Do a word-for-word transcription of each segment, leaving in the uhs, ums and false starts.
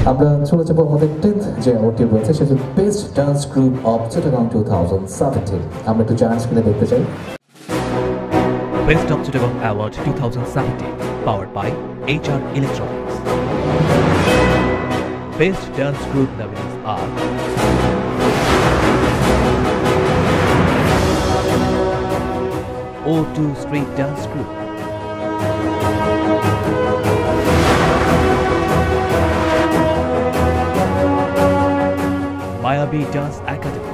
আমরা চলে যাবো আমাদের টেন্থ যে অ্যাওয়ার্ডটি রয়েছে সেটা best dance group of Chittagong two thousand seventeen. আমরা একটু ডান্স করে দেখতে চাই। Best of Chittagong Award twenty seventeen, powered by H R Electronics. Best dance group nominees are O two Street Dance Group, Mayabi Dance Academy,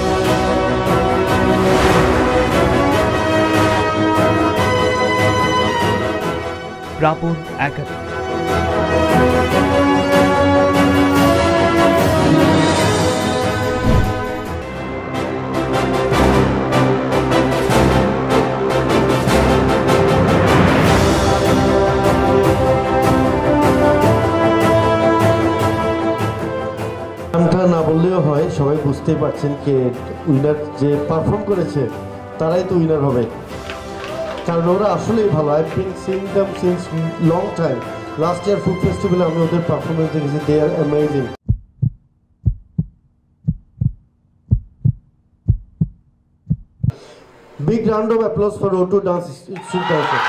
Prapon Academy, নামটা না বললেও হয়, সবাই বুঝতেই পারছেন কে উইনার। যে পারফর্ম করেছে তারাই তো উইনার হবে, কারণ ওরা আসলেই ভালো। I been seeing them since long time. Last year food ফেস্টিভ্যালে আমি ওদের পারফরমেন্স দেখেছি, they are amazing. Big round of applause for O two Dance Street Dancer.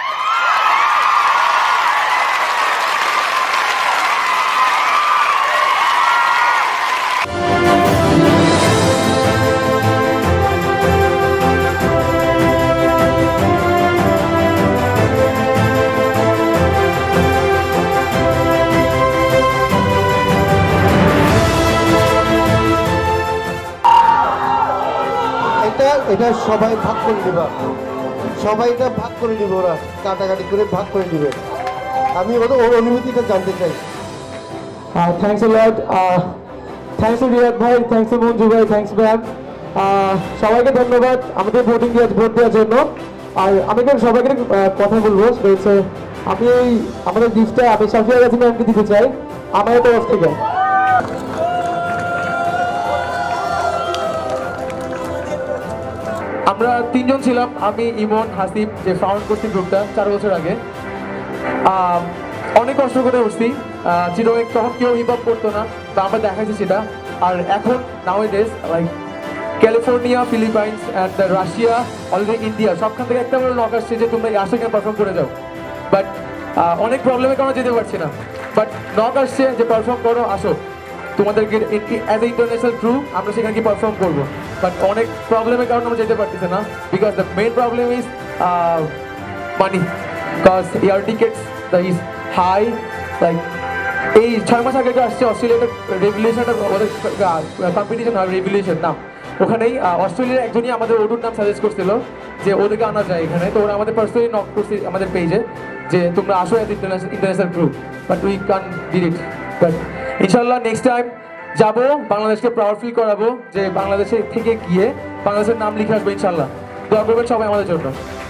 এটা সবাই ভাগ করে দিবা, সবাই এটা ভাগ করে নিবে, ওরা কাটাকাটি করে ভাগ করে দিবে। আমি ওর অনুমতিটা জানতে চাই। Thanks a lot, thanks Riyad ভাই, থ্যাংকস মঞ্জু ভাই, থ্যাংকস ম্যাম। সবাইকে ধন্যবাদ আমাদের ভোটিং দিয়ে ভোট দেওয়ার জন্য। আর আমি কেন সবাইকে কথা বলবো, হচ্ছে আমি আমাদের গিফটটা আমি সাফিয়া গাছি ম্যামকে দিতে চাই আমার তরফ থেকে। আমরা তিনজন ছিলাম, আমি, ইমন, হাসিব, যে ফাউন্ড করছি গ্রুপটা চার বছর আগে। অনেক কষ্ট করে উঠছি, চিরোয়েক তখন কেউ হিপ হপ করতো না, তা আমরা দেখাইছি সেটা। আর এখন nowadays like California, Philippines and Russia, already India, সবখান থেকে একটা বড় নক আসছে যে তোমরা আসো কেন পারফর্ম করে যাও। বাট অনেক প্রবলেমের কারণে যেতে পারছি না, বাট নক আসছে যে পারফর্ম করো, আসো তোমাদেরকে অ্যাজ এ ইন্টারন্যাশনাল ক্রু আমরা সেখানে কি পারফর্ম করবো। বাট অনেক প্রবলেমের কারণে আমরা যেতে পারতেছি না, because the main problem is money, because air tickets the is high. Like এই ছয় মাস আগে আসছে অস্ট্রেলিয়ার রেগুলেশনটা, ওদের কম্পিটিশন হয় রেগুলেশন নাম, ওখানেই অস্ট্রেলিয়ার একজনই আমাদের ওটুর নাম সাজেস্ট করছিল যে ওদেরকে আনা যায় এখানে। তো ওরা আমাদের পার্সোনালি নক করছে আমাদের পেজে যে তোমরা আসো এত international group, but we can did it. But ইনশাল্লাহ নেক্সট টাইম যাবো, বাংলাদেশকে প্রাউড ফিল করাবো যে বাংলাদেশে থেকে গিয়ে বাংলাদেশের নাম লিখে আসবো ইনশাল্লাহ। দোয়া করবেন সবাই আমাদের জন্য।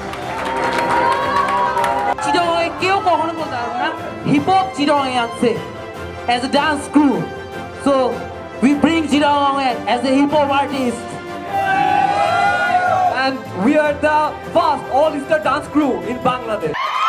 চিরঙে কেউ কখনো বলতে পারবে না হিপ হপ চিরঙে আনছে as a dance crew, so we bring Chittagong as a hip hop artist, and we are the first all-star dance crew in Bangladesh.